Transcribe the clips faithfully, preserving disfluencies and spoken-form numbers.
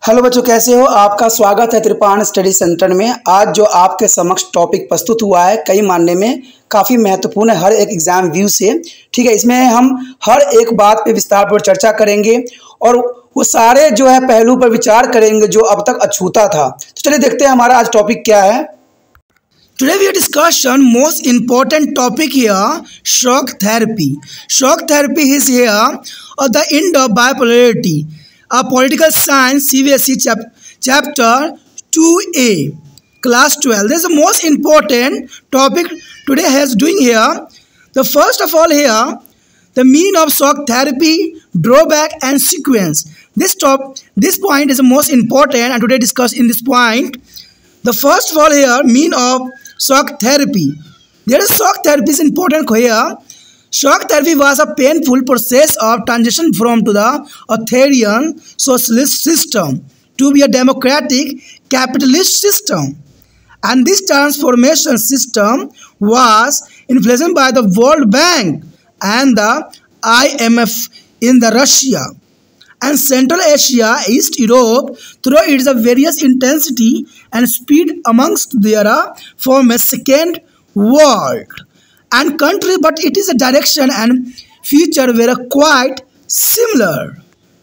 Hello बच्चों, कैसे हो? आपका स्वागत है त्रिपाण स्टडी सेंटर में। आज जो आपके समक्ष टॉपिक प्रस्तुत हुआ है कई मानने में काफ़ी महत्वपूर्ण है हर एक एग्जाम व्यू से। ठीक है, इसमें हम हर एक बात पे विस्तारपूर्वक चर्चा करेंगे और वो सारे जो है पहलू पर विचार करेंगे जो अब तक अछूता था। तो चलिए देखते हैं हमारा आज टॉपिक क्या है। Today we discussion most important topic here, shock therapy. Shock therapy is here or the end of bipolarity. A political science C B S E chap chapter two A, class twelve. This is the most important topic today has doing here. The first of all here, the meaning of shock therapy, drawback and sequence. This top this point is the most important and today discuss in this point. The first of all here, meaning of shock therapy. There is shock therapy is important here. Shock therapy was a painful process of transition from to the authoritarian socialist system to be a democratic capitalist system. And this transformation system was influenced by the World Bank and the I M F in the Russia and Central Asia, East Europe, through its various intensity and speed amongst their former second world and country, but it is a direction and future were quite similar.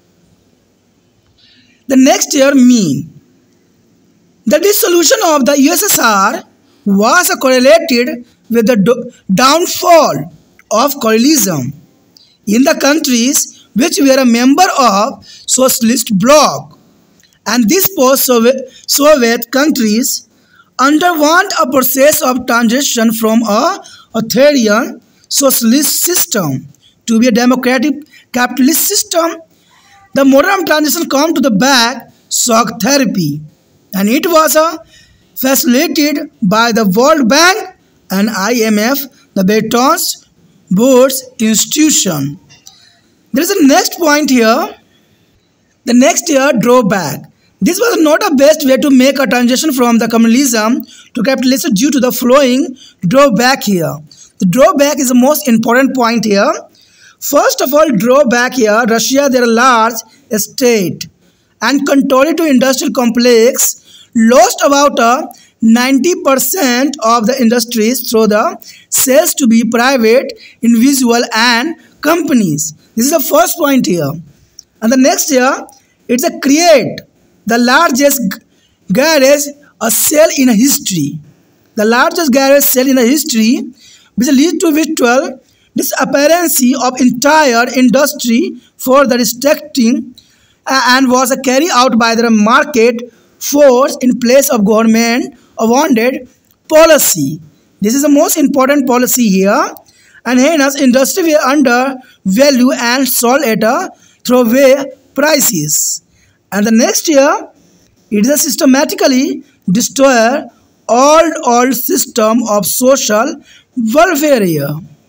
The next year mean the dissolution of the U S S R was correlated with the downfall of communism in the countries which were a member of socialist bloc, and these post-Soviet countries underwent a process of transition from a authoritarian socialist system to be a democratic capitalist system. The modern transition come to the back shock therapy, and it was uh, facilitated by the World Bank and I M F, the Bretton Woods institution. There is a next point here. The next year drawback. This was not a best way to make a transition from the communism to capitalism due to the following drawback here. The drawback is the most important point here. First of all, drawback here, Russia, their large state and control to industrial complex lost about a ninety percent of the industries through the sales to be private, individual and companies. This is the first point here. And the next year, it's a create the largest garage a sale in a history. The largest garage sale in a history, which leads to virtual disappearance of entire industry for the restricting and was carried out by the market force in place of government wanted policy. This is the most important policy here. And hence industry were under value and sold at a throwaway prices. And the next year, it is a systematically destroy old old system of social welfare here.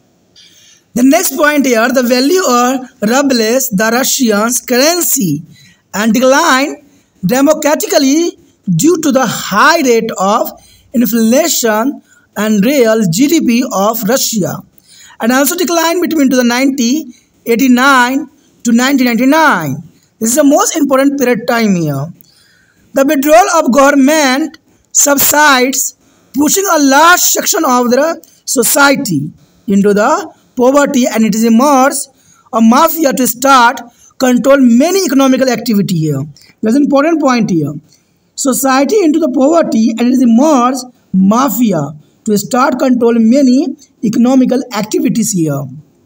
The next point here, the value of rubles, the Russian's currency, and decline democratically due to the high rate of inflation and real G D P of Russia, and also decline between to the nineteen eighty-nine to nineteen ninety-nine. This is the most important period time here. The withdrawal of government subsides, pushing a large section of the society into the poverty, and it is emerged a mafia to start control many economical activity here. That's an important point here. Society into the poverty, and it is emerged mafia to start control many economical activities here.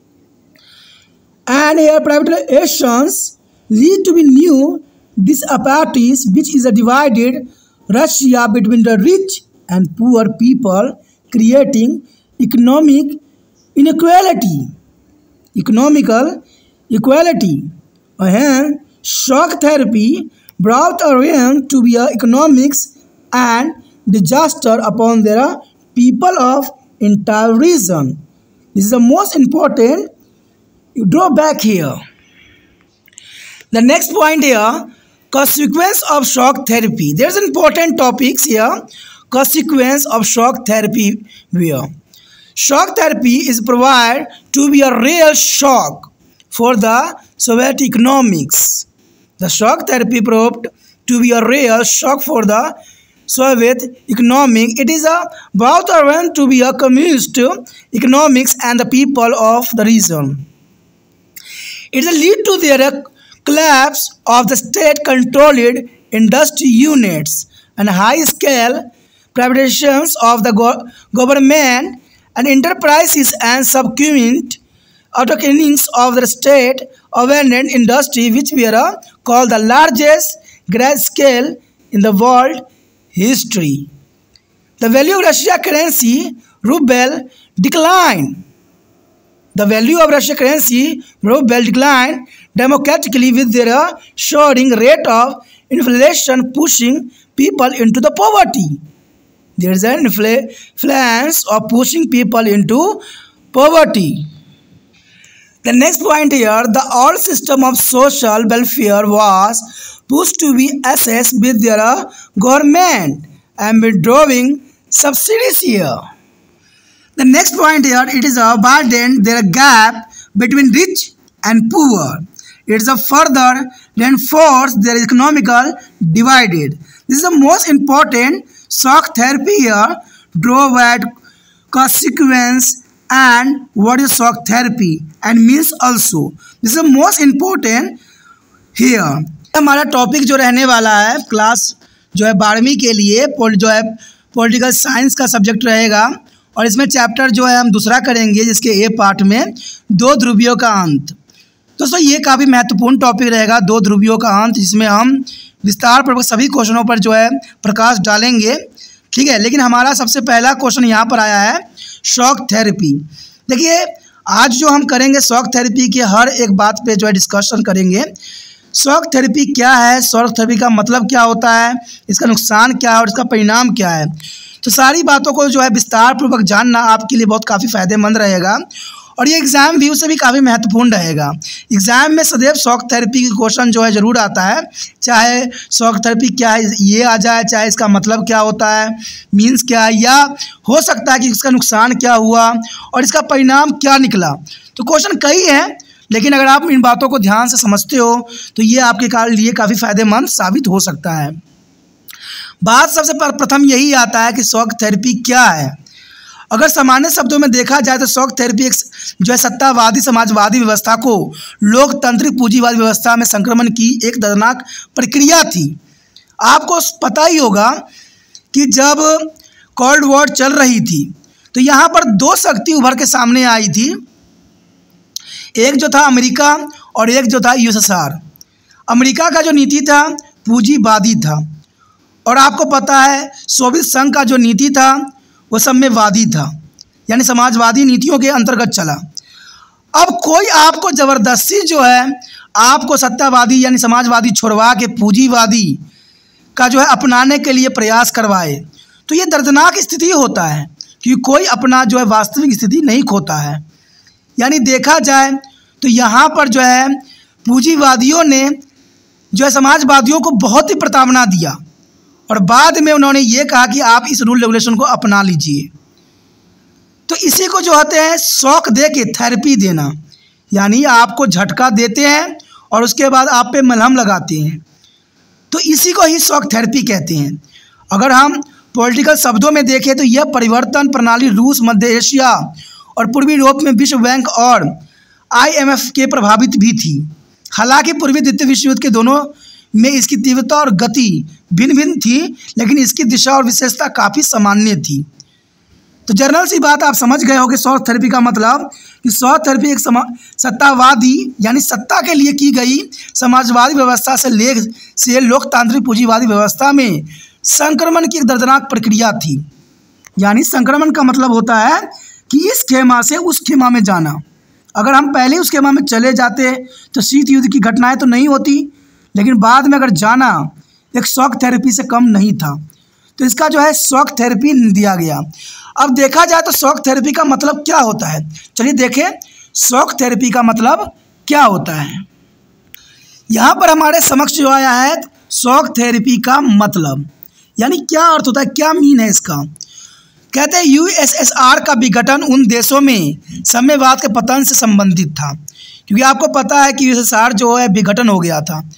And here privatizations lead to be new disparities, which is a divided Russia between the rich and poor people, creating economic inequality. Economical equality. And shock therapy brought around to be a economics and disaster upon their people of entire region. This is the most important drawback here. The next point here, consequence of shock therapy. There's important topics here. Consequence of shock therapy here. Shock therapy is provided to be a real shock for the Soviet economics. The shock therapy proved to be a real shock for the Soviet economic. It is about to run to be a communist economics and the people of the region. It will lead to their collapse of the state-controlled industry units and high-scale privatizations of the go government and enterprises and subsequent autocracies of the state-owned industry, which were called the largest grand scale in the world history. The value of Russian currency, ruble, declined. The value of Russian currency, ruble, declined democratically with their soaring rate of inflation pushing people into the poverty. There is an influence of pushing people into poverty. The next point here, the old system of social welfare was pushed to be assessed with their government and withdrawing subsidies here. The next point here, it is a burden their gap between rich and poor. It is a further reinforce their economical divided. This is the most important shock therapy here, drawback, consequence, and what is shock therapy and means also. This is the most important here. हमारा topic जो रहने वाला है class जो है बारहवीं के लिए जो है पॉलिटिकल साइंस का सब्जेक्ट रहेगा और इसमें चैप्टर जो है हम दूसरा करेंगे जिसके ए पार्ट में दो ध्रुवियों का अंत। दोस्तों ये काफ़ी महत्वपूर्ण टॉपिक रहेगा, दो ध्रुवियों का अंत, जिसमें हम विस्तार पूर्वक सभी क्वेश्चनों पर जो है प्रकाश डालेंगे। ठीक है, लेकिन हमारा सबसे पहला क्वेश्चन यहाँ पर आया है शॉक थेरेपी। देखिए आज जो हम करेंगे शॉक थेरेपी के हर एक बात पे जो है डिस्कशन करेंगे। शॉक थेरेपी क्या है, शॉक थेरेपी का मतलब क्या होता है, इसका नुकसान क्या है और इसका परिणाम क्या है, तो सारी बातों को जो है विस्तार पूर्वक जानना आपके लिए बहुत काफ़ी फ़ायदेमंद रहेगा और ये एग्ज़ाम व्यू से भी काफ़ी महत्वपूर्ण रहेगा। एग्ज़ाम में सदैव शॉक थेरेपी की क्वेश्चन जो है ज़रूर आता है, चाहे शॉक थेरेपी क्या है ये आ जाए, चाहे इसका मतलब क्या होता है, मीन्स क्या है, या हो सकता है कि इसका नुकसान क्या हुआ और इसका परिणाम क्या निकला। तो क्वेश्चन कई हैं, लेकिन अगर आप इन बातों को ध्यान से समझते हो तो ये आपके लिए काफ़ी फ़ायदेमंद साबित हो सकता है। बात सबसे प्रथम यही आता है कि शॉक थेरेपी क्या है। अगर सामान्य शब्दों में देखा जाए तो शॉक थेरेपी एक जो है सत्तावादी समाजवादी व्यवस्था को लोकतांत्रिक पूंजीवादी व्यवस्था में संक्रमण की एक दर्दनाक प्रक्रिया थी। आपको पता ही होगा कि जब कोल्ड वॉर चल रही थी तो यहाँ पर दो शक्ति उभर के सामने आई थी, एक जो था अमेरिका और एक जो था यूएसएसआर। अमेरिका का जो नीति था पूंजीवादी था और आपको पता है सोवियत संघ का जो नीति था वो साम्यवादी था, यानी समाजवादी नीतियों के अंतर्गत चला। अब कोई आपको ज़बरदस्ती जो है आपको सत्तावादी यानी समाजवादी छोड़वा के पूंजीवादी का जो है अपनाने के लिए प्रयास करवाए तो ये दर्दनाक स्थिति होता है, क्योंकि कोई अपना जो है वास्तविक स्थिति नहीं खोता है। यानी देखा जाए तो यहाँ पर जो है पूंजीवादियों ने जो है समाजवादियों को बहुत ही प्रताड़ना दिया और बाद में उन्होंने ये कहा कि आप इस रूल रेगुलेशन को अपना लीजिए। तो इसी को जो होते हैं शॉक दे के थेरेपी देना, यानी आपको झटका देते हैं और उसके बाद आप पे मलहम लगाते हैं, तो इसी को ही शॉक थेरेपी कहते हैं। अगर हम पॉलिटिकल शब्दों में देखें तो यह परिवर्तन प्रणाली रूस, मध्य एशिया और पूर्वी यूरोप में विश्व बैंक और आईएमएफ के प्रभावित भी थी। हालांकि पूर्वी द्वितीय विश्व युद्ध के दोनों में इसकी तीव्रता और गति भिन्न भिन्न थी, लेकिन इसकी दिशा और विशेषता काफ़ी सामान्य थी। तो जनरल सी बात आप समझ गए हो कि शॉक थेरेपी का मतलब कि शॉक थेरेपी एक सत्तावादी यानी सत्ता के लिए की गई समाजवादी व्यवस्था से ले से लोकतांत्रिक पूंजीवादी व्यवस्था में संक्रमण की एक दर्दनाक प्रक्रिया थी। यानी संक्रमण का मतलब होता है कि इस खेमा से उस खेमा में जाना। अगर हम पहले उस खेमा में चले जाते तो शीत युद्ध की घटनाएं तो नहीं होती, लेकिन बाद में अगर जाना एक शॉक थेरेपी से कम नहीं था। तो इसका जो है शॉक थेरेपी दिया गया। अब देखा जाए तो शॉक थेरेपी का मतलब क्या होता है, चलिए देखें शॉक थेरेपी का मतलब क्या होता है। यहाँ पर हमारे समक्ष जो आया है शॉक थेरेपी का मतलब, यानी क्या अर्थ होता है, क्या मीन है इसका। कहते हैं यूएसएसआर का विघटन उन देशों में साम्यवाद के पतन से संबंधित था, क्योंकि आपको पता है कि यूएसएसआर जो है विघटन हो गया था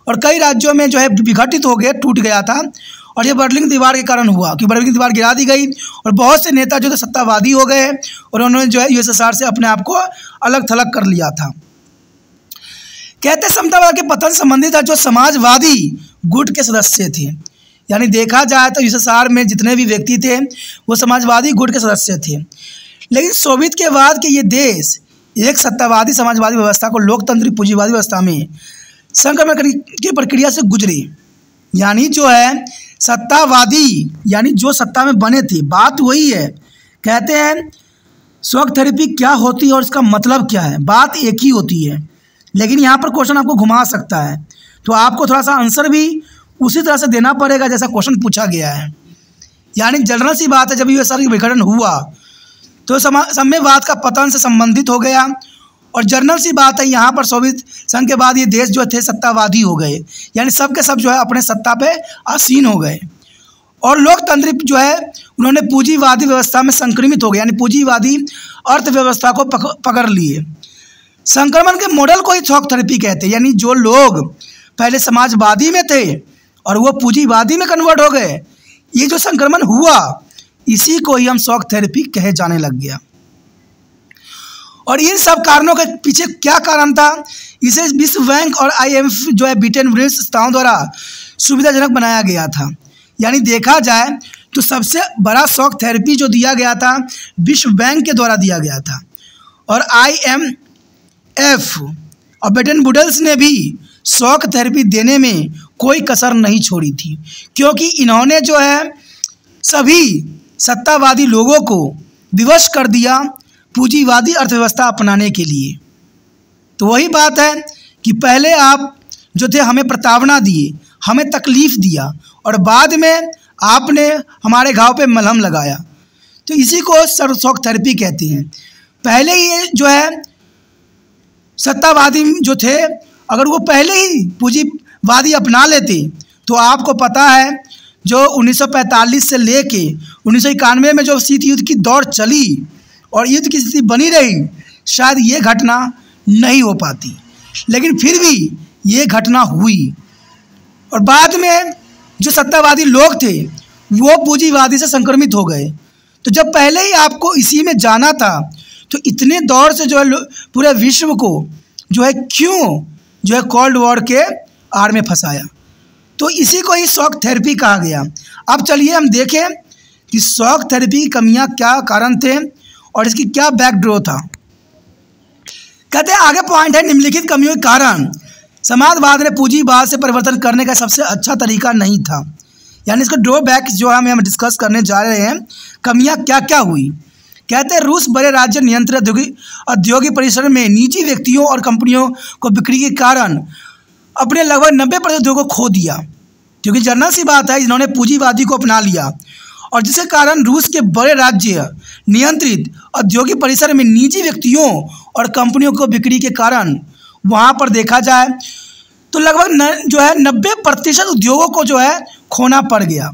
और कई राज्यों में जो है विघटित हो गया, टूट गया था। और ये बर्लिन दीवार के कारण हुआ कि बर्लिन दीवार गिरा दी गई और बहुत से नेता जो थे सत्तावादी हो गए और उन्होंने जो है यूएसएसआर से अपने आप को अलग थलग कर लिया था। कहते समतावाद के पतन संबंधित था जो समाजवादी गुट के सदस्य थे। यानी देखा जाए तो यूएसएसआर में जितने भी व्यक्ति थे वो समाजवादी गुट के सदस्य थे। लेकिन सोवियत के बाद के ये देश एक सत्तावादी समाजवादी व्यवस्था को लोकतांत्रिक पूंजीवादी व्यवस्था में संक्रमण की प्रक्रिया से गुजरे। यानी जो है सत्तावादी यानी जो सत्ता में बने थे, बात वही है। कहते हैं शॉक थेरेपी क्या होती है और इसका मतलब क्या है, बात एक ही होती है। लेकिन यहाँ पर क्वेश्चन आपको घुमा सकता है, तो आपको थोड़ा सा आंसर भी उसी तरह से देना पड़ेगा जैसा क्वेश्चन पूछा गया है। यानी जनरल सी बात है, जब यूएसएसआर का विघटन हुआ तो साम्यवाद का पतन से संबंधित हो गया। और जनरल सी बात है, यहाँ पर सोवियत संघ के बाद ये देश जो थे सत्तावादी हो गए, यानी सब के सब जो है अपने सत्ता पे आसीन हो गए। और लोकतांत्रिक जो है उन्होंने पूंजीवादी व्यवस्था में संक्रमित हो गए, यानी पूंजीवादी अर्थव्यवस्था को पक, पकड़ लिए। संक्रमण के मॉडल को ही शॉक थेरेपी कहते हैं। यानी जो लोग पहले समाजवादी में थे और वो पूंजीवादी में कन्वर्ट हो गए, ये जो संक्रमण हुआ इसी को ही हम शॉक थेरेपी कहे जाने लग गया। और इन सब कारणों के पीछे क्या कारण था, इसे विश्व बैंक और आईएमएफ जो है ब्रिटेन ब्रिटिश संस्थाओं द्वारा सुविधाजनक बनाया गया था। यानी देखा जाए तो सबसे बड़ा शॉक थेरेपी जो दिया गया था विश्व बैंक के द्वारा दिया गया था। और आईएमएफ और ब्रिटेन बुडल्स ने भी शॉक थेरेपी देने में कोई कसर नहीं छोड़ी थी, क्योंकि इन्होंने जो है सभी सत्तावादी लोगों को विवश कर दिया पूंजीवादी अर्थव्यवस्था अपनाने के लिए। तो वही बात है कि पहले आप जो थे हमें प्रताड़ना दिए, हमें तकलीफ़ दिया और बाद में आपने हमारे घाव पे मलहम लगाया। तो इसी को शॉक थेरेपी कहते हैं। पहले ही जो है सत्तावादी जो थे अगर वो पहले ही पूंजीवादी अपना लेते तो आपको पता है जो उन्नीस सौ पैंतालीस से लेके उन्नीस सौ इक्यानवे में जो शीत युद्ध की दौर चली और युद्ध की स्थिति बनी रही, शायद ये घटना नहीं हो पाती। लेकिन फिर भी ये घटना हुई और बाद में जो सत्तावादी लोग थे वो पूंजीवादी से संक्रमित हो गए। तो जब पहले ही आपको इसी में जाना था तो इतने दौर से जो है पूरे विश्व को जो है क्यों जो है कोल्ड वॉर के आड़ में फंसाया। तो इसी को ही शॉक थेरेपी कहा गया। अब चलिए हम देखें कि शॉक थेरेपी की कमियां क्या कारण थे और इसकी क्या बैकड्रॉ था। कहते हैं आगे पॉइंट है निम्नलिखित कमियों के कारण समाजवाद ने पूंजीवाद से परिवर्तन करने का सबसे अच्छा तरीका नहीं था। यानी इसका ड्रॉबैक जो हम हम डिस्कस करने जा रहे हैं, कमियां क्या क्या हुई। कहते हैं रूस बड़े राज्य नियंत्रित औद्योगिक औद्योगिक परिसर में निजी व्यक्तियों और कंपनियों को बिक्री के कारण अपने लगभग नब्बे प्रतिशत उद्योगों को खो दिया, क्योंकि जनरल सी बात है इन्होंने पूंजीवादी को अपना लिया और जिसके कारण रूस के बड़े राज्य नियंत्रित औद्योगिक परिसर में निजी व्यक्तियों और कंपनियों को बिक्री के कारण वहाँ पर देखा जाए तो लगभग न, जो है नब्बे प्रतिशत उद्योगों को जो है खोना पड़ गया।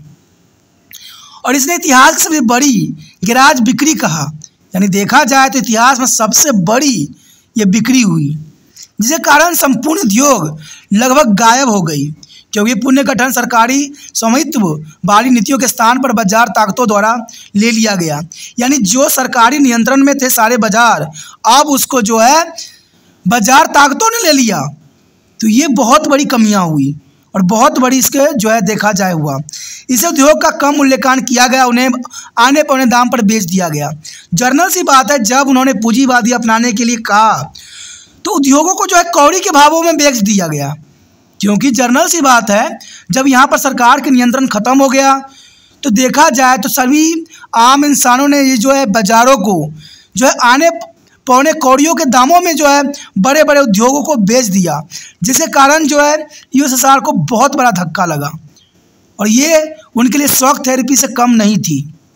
और इसने इतिहास की सबसे बड़ी गिराज बिक्री कहा। यानी देखा जाए तो इतिहास में सबसे बड़ी ये बिक्री हुई, जिसके कारण संपूर्ण उद्योग लगभग गायब हो गई, क्योंकि पुनर्गठन सरकारी स्वामित्व वाली नीतियों के स्थान पर बाजार ताकतों द्वारा ले लिया गया। यानी जो सरकारी नियंत्रण में थे सारे बाजार, अब उसको जो है बाजार ताकतों ने ले लिया। तो ये बहुत बड़ी कमियां हुई और बहुत बड़ी इसके जो है देखा जाए हुआ। इसे उद्योग का कम मूल्यांकन किया गया, उन्हें आने पौने दाम पर बेच दिया गया। जर्नल सी बात है, जब उन्होंने पूंजीवादी अपनाने के लिए कहा तो उद्योगों को जो है कौड़ी के भावों में बेच दिया गया, क्योंकि जर्नल सी बात है जब यहाँ पर सरकार के नियंत्रण खत्म हो गया तो देखा जाए तो सभी आम इंसानों ने ये जो है बाज़ारों को जो है आने पौने कौड़ियों के दामों में जो है बड़े बड़े उद्योगों को बेच दिया, जिसके कारण जो है यूएसएसआर को बहुत बड़ा धक्का लगा और ये उनके लिए शॉक थेरेपी से कम नहीं थी।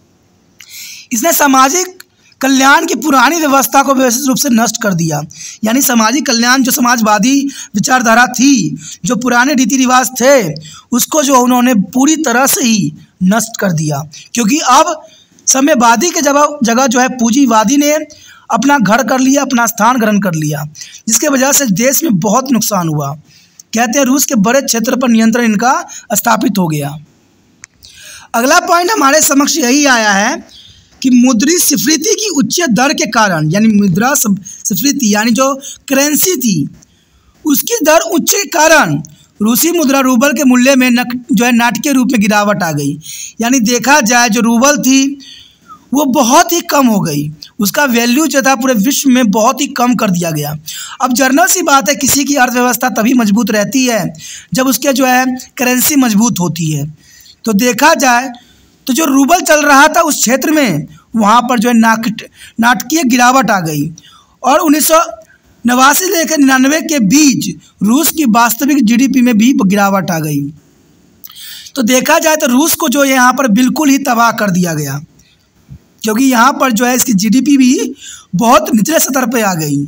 इसने सामाजिक कल्याण की पुरानी व्यवस्था को व्यवस्थित रूप से नष्ट कर दिया। यानी सामाजिक कल्याण जो समाजवादी विचारधारा थी, जो पुराने रीति रिवाज थे, उसको जो उन्होंने पूरी तरह से ही नष्ट कर दिया, क्योंकि अब साम्यवादी के जगह जगह जो है पूंजीवादी ने अपना घर कर लिया, अपना स्थान ग्रहण कर लिया, जिसके वजह से देश में बहुत नुकसान हुआ। कहते हैं रूस के बड़े क्षेत्र पर नियंत्रण इनका स्थापित हो गया। अगला पॉइंट हमारे समक्ष यही आया है कि मुद्रास्फीति की उच्च दर के कारण, यानी मुद्रास्फीति यानी जो करेंसी थी उसकी दर उच्च के कारण रूसी मुद्रा रूबल के मूल्य में नक जो है नाटकीय रूप में गिरावट आ गई। यानी देखा जाए जो रूबल थी वो बहुत ही कम हो गई, उसका वैल्यू जो था पूरे विश्व में बहुत ही कम कर दिया गया। अब जनरल सी बात है, किसी की अर्थव्यवस्था तभी मजबूत रहती है जब उसके जो है करेंसी मजबूत होती है। तो देखा जाए तो जो रूबल चल रहा था उस क्षेत्र में, वहाँ पर जो है नाट नाटकीय गिरावट आ गई और उन्नीस सौ नवासी लेकर निन्यानवे के बीच रूस की वास्तविक जीडीपी में भी गिरावट आ गई। तो देखा जाए तो रूस को जो यहाँ पर बिल्कुल ही तबाह कर दिया गया, क्योंकि यहाँ पर जो है इसकी जीडीपी भी बहुत निचले स्तर पर आ गई।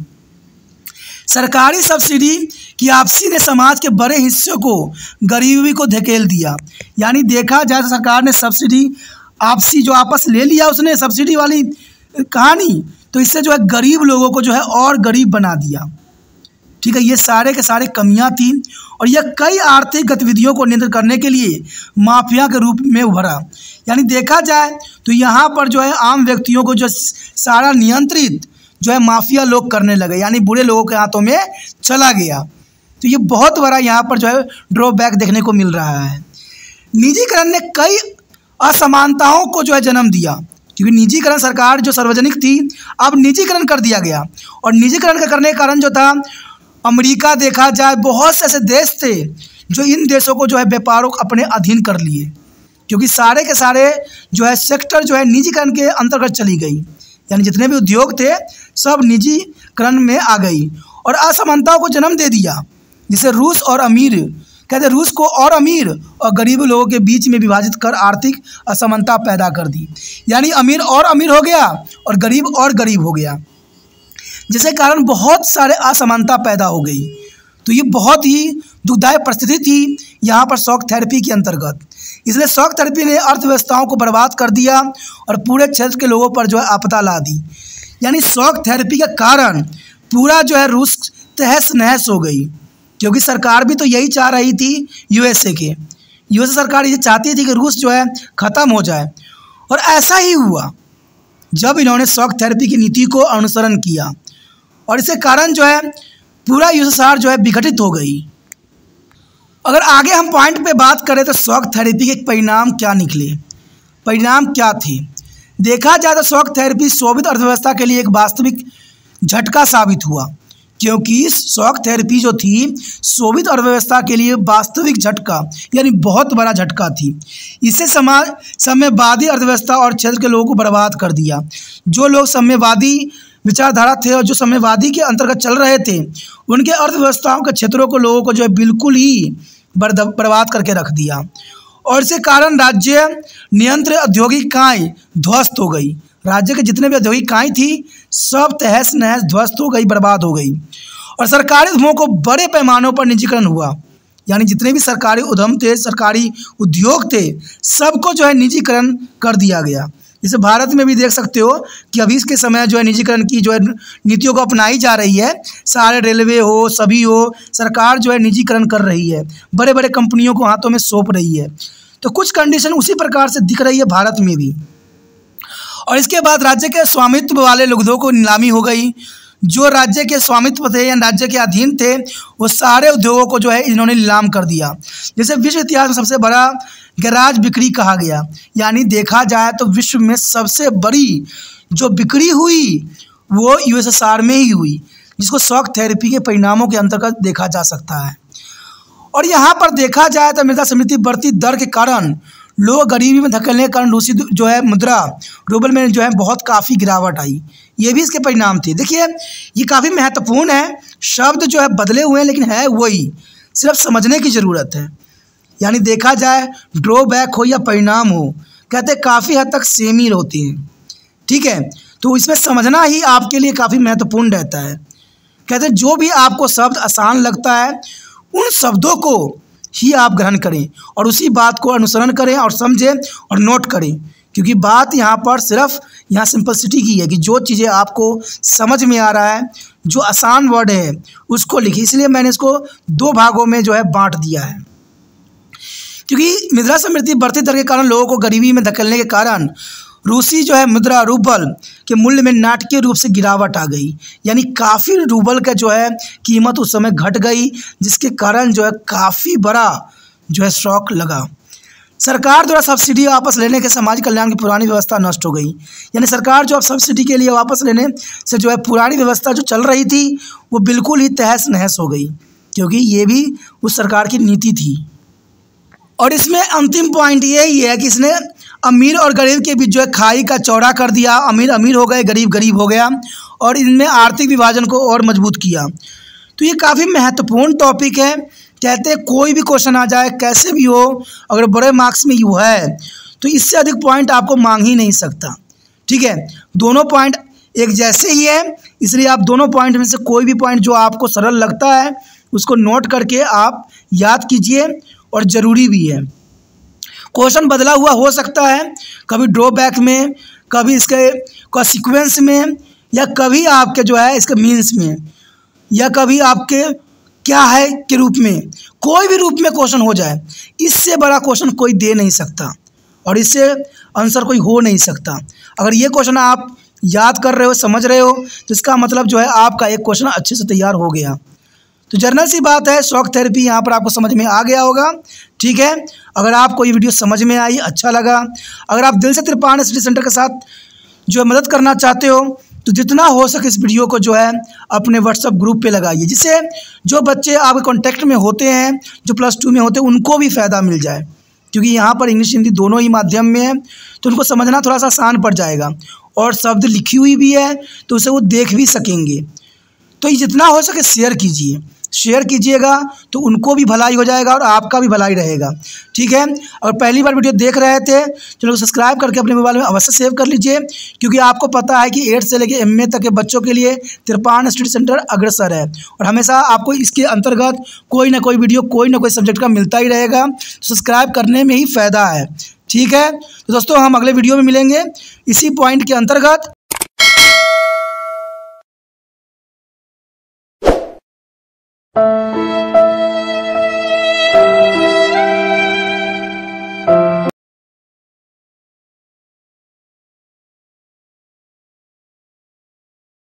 सरकारी सब्सिडी की वापसी ने समाज के बड़े हिस्से को गरीबी को धकेल दिया। यानी देखा जाए तो सरकार ने सब्सिडी वापसी जो वापस ले लिया उसने सब्सिडी वाली कहानी, तो इससे जो है गरीब लोगों को जो है और गरीब बना दिया। ठीक है, ये सारे के सारे कमियां थी और यह कई आर्थिक गतिविधियों को नियंत्रित करने के लिए माफिया के रूप में उभरा। यानी देखा जाए तो यहाँ पर जो है आम व्यक्तियों को जो सारा नियंत्रित जो है माफिया लोग करने लगे, यानी बुरे लोगों के हाथों में चला गया। तो ये बहुत बड़ा यहाँ पर जो है ड्रॉबैक देखने को मिल रहा है। निजीकरण ने कई असमानताओं को जो है जन्म दिया, क्योंकि निजीकरण सरकार जो सार्वजनिक थी अब निजीकरण कर दिया गया और निजीकरण के करने के कारण जो था अमेरिका, देखा जाए बहुत से ऐसे देश थे जो इन देशों को जो है व्यापारों को अपने अधीन कर लिए, क्योंकि सारे के सारे जो है सेक्टर जो है निजीकरण के अंतर्गत चली गई। यानी जितने भी उद्योग थे सब निजीकरण में आ गई और असमानताओं को जन्म दे दिया, जिसे रूस और अमीर कहते रूस को और अमीर और गरीब लोगों के बीच में विभाजित कर आर्थिक असमानता पैदा कर दी। यानी अमीर और अमीर हो गया और गरीब और गरीब हो गया, जिसके कारण बहुत सारे असमानता पैदा हो गई। तो ये बहुत ही दुखदायक परिस्थिति थी यहाँ पर शॉक थेरेपी के अंतर्गत। इसलिए शॉक थेरेपी ने अर्थव्यवस्थाओं को बर्बाद कर दिया और पूरे क्षेत्र के लोगों पर जो है आपदा ला दी। यानी शॉक थेरेपी के कारण पूरा जो है रूस तहस नहस हो गई, क्योंकि सरकार भी तो यही चाह रही थी यूएसए के यूएसए सरकार ये चाहती थी कि रूस जो है ख़त्म हो जाए, और ऐसा ही हुआ जब इन्होंने शॉक थेरेपी की नीति को अनुसरण किया और इसके कारण जो है पूरा यूएसएसआर जो है विघटित हो गई। अगर आगे हम पॉइंट पे बात करें तो शॉक थेरेपी के परिणाम क्या निकले, परिणाम क्या थे। देखा जाए तो शॉक थेरेपी सोवियत अर्थव्यवस्था के लिए एक वास्तविक झटका साबित हुआ, क्योंकि शॉक थेरेपी जो थी सोवियत अर्थव्यवस्था के लिए वास्तविक झटका यानी बहुत बड़ा झटका थी। इससे समाज साम्यवादी अर्थव्यवस्था और क्षेत्र के लोगों को बर्बाद कर दिया। जो लोग साम्यवादी विचारधारा थे और जो साम्यवादी के अंतर्गत चल रहे थे उनके अर्थव्यवस्थाओं के क्षेत्रों को लोगों को जो है बिल्कुल ही बर्बाद करके रख दिया, और इसके कारण राज्य नियंत्रित औद्योगिक इकाई ध्वस्त हो गई। राज्य के जितने भी औद्योगिक इकाई थी सब तहस नहस ध्वस्त हो गई, बर्बाद हो गई। और सरकारी उद्यमों को बड़े पैमानों पर निजीकरण हुआ, यानी जितने भी सरकारी उद्यम थे, सरकारी उद्योग थे, सबको जो है निजीकरण कर दिया गया। जैसे भारत में भी देख सकते हो कि अभी इसके समय जो है निजीकरण की जो है नीतियों को अपनाई जा रही है। सारे रेलवे हो, सभी हो, सरकार जो है निजीकरण कर रही है, बड़े बड़े कंपनियों को हाथों में सौंप रही है। तो कुछ कंडीशन उसी प्रकार से दिख रही है भारत में भी। और इसके बाद राज्य के स्वामित्व वाले उद्योगों को नीलामी हो गई। जो राज्य के स्वामित्व थे या राज्य के अधीन थे वो सारे उद्योगों को जो है इन्होंने नीलाम कर दिया। जैसे विश्व इतिहास में सबसे बड़ा गैराज बिक्री कहा गया, यानी देखा जाए तो विश्व में सबसे बड़ी जो बिक्री हुई वो यूएसएसआर में ही हुई, जिसको शॉक थेरेपी के परिणामों के अंतर्गत देखा जा सकता है। और यहाँ पर देखा जाए तो मुद्रा स्फीति बढ़ती दर के कारण लोग गरीबी में धकेलने के कारण रूसी जो है मुद्रा रूबल में जो है बहुत काफ़ी गिरावट आई। ये भी इसके परिणाम थे। देखिए ये काफ़ी महत्वपूर्ण है, शब्द जो है बदले हुए हैं लेकिन है वही, सिर्फ समझने की ज़रूरत है। यानी देखा जाए ड्रॉबैक हो या परिणाम हो, कहते काफ़ी हद तक सेम ही होते हैं। ठीक है, तो इसमें समझना ही आपके लिए काफ़ी महत्वपूर्ण रहता है। कहते जो भी आपको शब्द आसान लगता है उन शब्दों को ही आप ग्रहण करें और उसी बात को अनुसरण करें और समझें और नोट करें, क्योंकि बात यहाँ पर सिर्फ यहाँ सिंपलिसिटी की है कि जो चीज़ें आपको समझ में आ रहा है, जो आसान वर्ड है उसको लिखिए, इसलिए मैंने इसको दो भागों में जो है बांट दिया है। क्योंकि मुद्रा समृद्धि बढ़ती दर के कारण लोगों को गरीबी में धकेलने के कारण रूसी जो है मुद्रा रूबल के मूल्य में नाटकीय रूप से गिरावट आ गई, यानी काफ़ी रूबल का जो है कीमत उस समय घट गई, जिसके कारण जो है काफ़ी बड़ा जो है शॉक लगा। सरकार द्वारा सब्सिडी वापस लेने के सामाजिक कल्याण की पुरानी व्यवस्था नष्ट हो गई, यानी सरकार जो अब सब्सिडी के लिए वापस लेने से जो है पुरानी व्यवस्था जो चल रही थी वो बिल्कुल ही तहस नहस हो गई, क्योंकि ये भी उस सरकार की नीति थी। और इसमें अंतिम पॉइंट यही है कि इसने अमीर और गरीब के बीच जो है खाई का चौड़ा कर दिया, अमीर अमीर हो गए, गरीब गरीब हो गया, और इनमें आर्थिक विभाजन को और मजबूत किया। तो ये काफ़ी महत्वपूर्ण टॉपिक है। कहते हैं कोई भी क्वेश्चन आ जाए कैसे भी हो, अगर बड़े मार्क्स में यू है तो इससे अधिक पॉइंट आपको मांग ही नहीं सकता। ठीक है, दोनों पॉइंट एक जैसे ही है, इसलिए आप दोनों पॉइंट में से कोई भी पॉइंट जो आपको सरल लगता है उसको नोट करके आप याद कीजिए, और ज़रूरी भी है। क्वेश्चन बदला हुआ हो सकता है, कभी ड्रॉबैक में, कभी इसके का सीक्वेंस में, या कभी आपके जो है इसके मीन्स में, या कभी आपके क्या है के रूप में, कोई भी रूप में क्वेश्चन हो जाए। इससे बड़ा क्वेश्चन कोई दे नहीं सकता और इससे आंसर कोई हो नहीं सकता। अगर ये क्वेश्चन आप याद कर रहे हो, समझ रहे हो, तो इसका मतलब जो है आपका एक क्वेश्चन अच्छे से तैयार हो गया। तो जनरल सी बात है, शॉक थेरेपी यहाँ पर आपको समझ में आ गया होगा। ठीक है, अगर आपको ये वीडियो समझ में आई, अच्छा लगा, अगर आप दिल से त्रिपाण स्टडी सेंटर के साथ जो है मदद करना चाहते हो, तो जितना हो सके इस वीडियो को जो है अपने व्हाट्सएप ग्रुप पे लगाइए, जिससे जो बच्चे आपके कांटेक्ट में होते हैं, जो प्लस टू में होते हैं, उनको भी फ़ायदा मिल जाए। क्योंकि यहाँ पर इंग्लिश हिंदी दोनों ही माध्यम में है, तो उनको समझना थोड़ा सा आसान पड़ जाएगा, और शब्द लिखी हुई भी है तो उसे वो देख भी सकेंगे। तो ये जितना हो सके शेयर कीजिए, शेयर कीजिएगा तो उनको भी भलाई हो जाएगा और आपका भी भलाई रहेगा। ठीक है, अगर पहली बार वीडियो देख रहे थे चैनल को सब्सक्राइब करके अपने मोबाइल में अवश्य सेव कर लीजिए, क्योंकि आपको पता है कि एट से लेकर एम ए तक के बच्चों के लिए त्रिपाण स्टडी सेंटर अग्रसर है, और हमेशा आपको इसके अंतर्गत कोई ना कोई वीडियो कोई ना कोई सब्जेक्ट का मिलता ही रहेगा। सब्सक्राइब करने में ही फ़ायदा है। ठीक है, तो दोस्तों हम अगले वीडियो में मिलेंगे इसी पॉइंट के अंतर्गत।